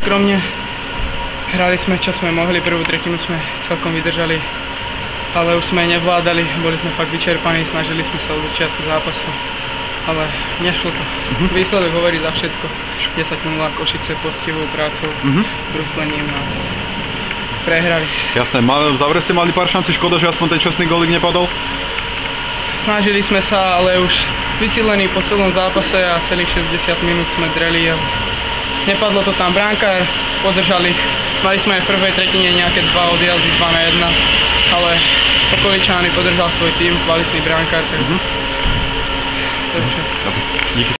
Skromne, hrali sme čo sme mohli, prvú tretinu sme celkom vydržali, ale už sme nevládali, boli sme fakt vyčerpaní, snažili sme sa od začiatku zápasu, ale nešlo to. Výsledok hovorí za všetko. 10-0 Košice poctivou prácou, bruslením nás prehrali. Jasné, v závere ste mali pár šancí, škoda, že aspoň ten čestný gólik nepadol? Snažili sme sa, ale už vysílení po celom zápase a celých 60 minút sme dreli a nepadlo to tam, bránkár podržali, mali sme aj v prvej tretine nejaké dva odjazdy 2-1, ale Okoličány podržal svoj tým, kvalitný bránkár, takže to je všetko. Díky.